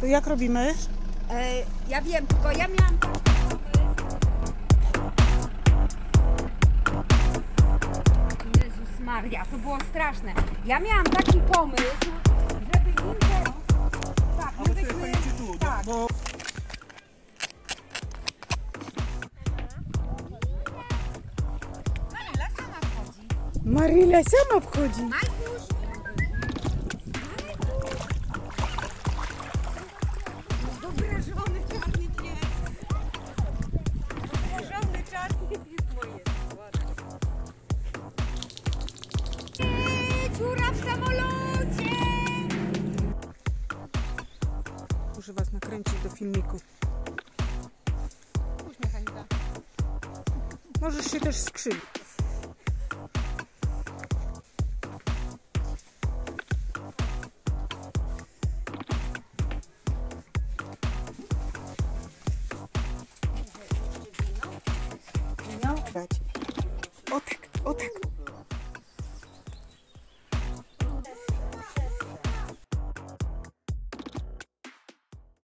jak robimy? Ja wiem, tylko ja miałam... Jezus Maria, to było straszne. Ja miałam taki pomysł, żeby im te... Tak, my byśmy... Tak. Maryla sama wchodzi. Maryla sama wchodzi. Majkuś! Dobrażony czarny pies. Dobrażony czarny pies moje. Dziura w samolocie! Muszę was nakręcić do filmiku. Uśmiech, Anita. Możesz się też skrzywić. Dać.